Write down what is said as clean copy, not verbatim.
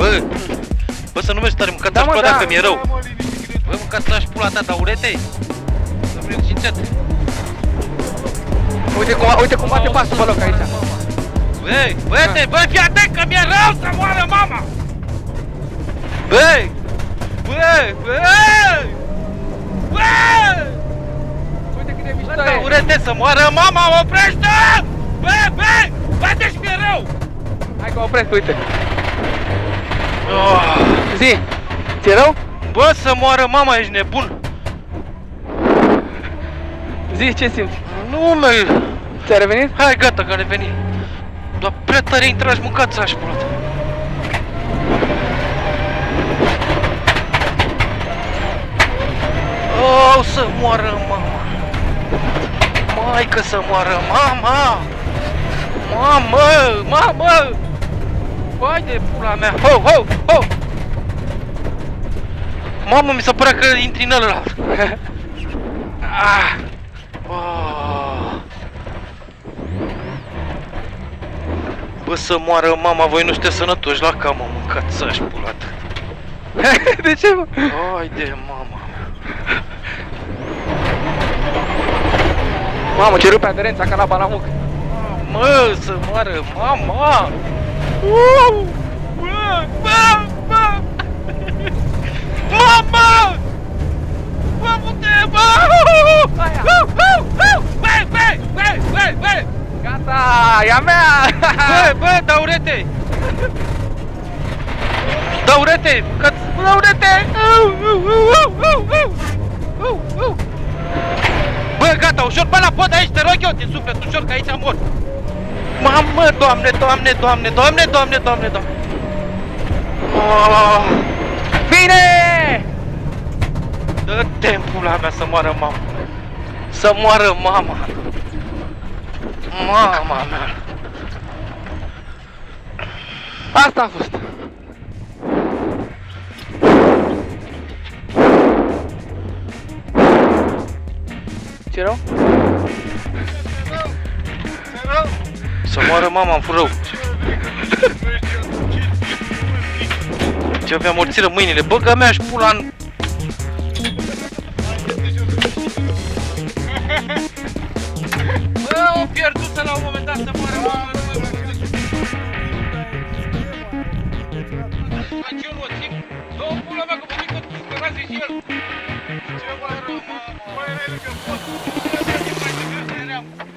Bă, să nu mergi tare, mâncați-aș pula dacă mi-e rău. Bă, mâncați-aș pula ta, dar urete? Să mergi încet. Uite cum bate pasul pe loc aici. Bă, fii atent că mi-e rău să moară mama! Băi! Uite cât de mișto Bă, e. urete să moară mama, oprește! Bă, bate-și mi-e rău! Hai că opresc, uite. Zi, ți-e rău? Bă, să moară mama, ești nebun! Zi, ce simți? Nu, mă! Ți-a revenit? Hai, gata, că a revenit. Doar prea tare intrași, mâncați-aș pula ta. Oh, să moară mama! Maică să moară mama! Mamă! Vai de pula mea! Ho! Mamă, mi se părea că intri în ălălalt. Bă, să moară mama, voi nu sunteți sănătoși la camă, mâncați-aș pula ta. De ce, mă? Hai de mama mea. Mamă, ce rupe aderența ca la balamuc. Mă, să moară mama! Mama! Bă, pute, bă! Băi! Gata, e a mea! Bă, daurete! Daurete! Daurete! Bă, gata, ușor, bă, la pod aici, te rog eu, din suflet, ușor, că aici mor! Mamă, doamne! Bine! Dă-te în pula mea să moară mama! Să moară mama! Mama mea! Asta a fost. Ce rău? Să moară mama, am furt rău! Ce avea morțiră mâinile, băga mea și pula în... Bă, o pierdută la un moment dat să moară mama! Ce nu o țin? Dă-o pula mea că mă zic că tu scărazi și el! Ce moară mama? Băi, erai lângă pot! Ce mai devreme eram!